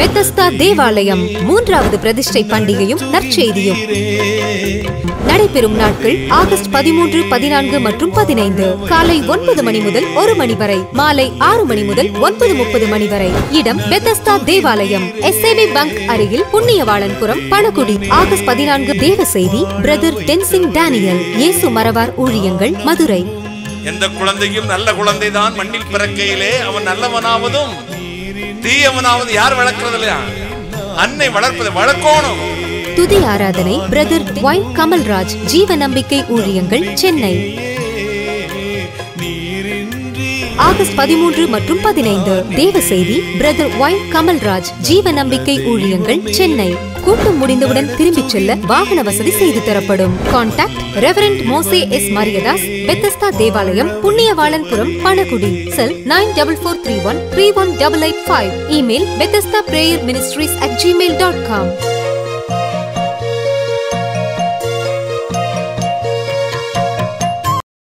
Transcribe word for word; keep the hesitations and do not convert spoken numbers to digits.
Bethesda தேவாலயம் மூன்றாவது பிரதிஷ்டை பண்டிகையும் நற்செய்தியும் நடைபெறும் நாட்கள் ஆகஸ்ட் பதிமூன்று பதினான்கு மற்றும் பதினைந்து காலை ஒன்பது மணி முதல் ஒரு மணி வரை, மாலை ஆறு மணி முதல் ஒன்பது முப்பது மணி வரை. இடம் பெத்தஸ்தா தேவாலயம், எஸ் ஏ வி பங்க் அருகில், புண்ணியவாளன்புரம், பணகுடி. ஆகஸ்ட் பதினான்கு தேவ செய்தி பிரதர் டென்சிங் டேனியல், இயேசு மறவார் ஊழியங்கள், மதுரை. எந்த குழந்தையும் நல்ல குழந்தைதான் மண்ணில் பிறக்கையிலே அவன் நல்லவனாவதும் தீயவனாவது யார் வளர்க்கிறது இல்லையா? அன்னை வளர்ப்பது வளர்க்கணும். துதி ஆராதனை பிரதர் ஒய் கமல்ராஜ், ஜீவ நம்பிக்கை ஊழியங்கள், சென்னை. ஆகஸ்ட் பதிமூன்று மற்றும் பதினைந்து தேவ செய்தி பிரதர் ஒய் கமல்ராஜ், ஜீவ நம்பிக்கை ஊழியங்கள், சென்னை. கூட்டம் முடிந்தவுடன் திரும்பிச் செல்ல வாகன வசதி செய்து தரப்படும். Contact reverend Mose S Mariyadas, Bethesda தேவாலயம், Punniyavalanpuram, Panagudi. Cell nine double four three one three one double eight five. Email Bethesda prayer ministries at Gmail dot com.